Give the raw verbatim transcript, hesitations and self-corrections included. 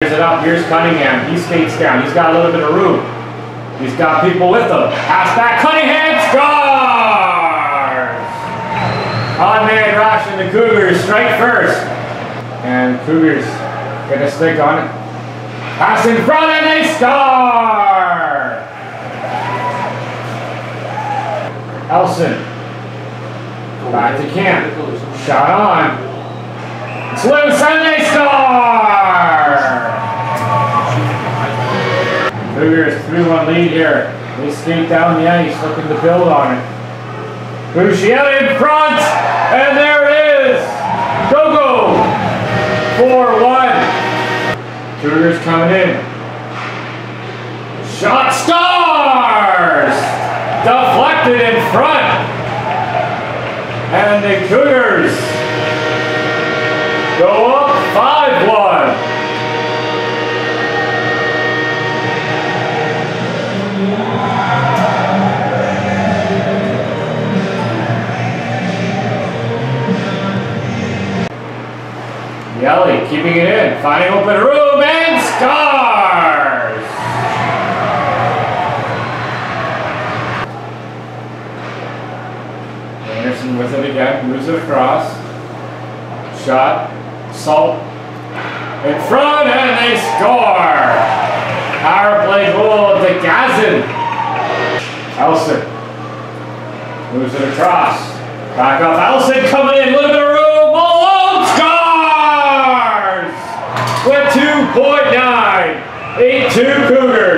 Here's it up. Here's Cunningham. He skates down. He's got a little bit of room. He's got people with him. Pass back. Cunningham scores! On-man rush and the Cougars strike first. And Cougars get a stick on it. Pass in front and they score! Elson. Back to camp. Shot on. It's loose and they score! Cougars three one lead here. They skate down the ice looking to build on it. Bouchier in front, and there it is! Go-go! four one. Cougars coming in. Shot scores! Deflected in front. And the Cougars go up five one. Yelly keeping it in, finding open room and scores! Anderson with it again, moves it across. Shot, Salt in front and they score! Power play goal to Gazin. Elson moves it across. Back up, Elson coming in, little bit of room, Malone scores! With two point nine, eight two Cougars.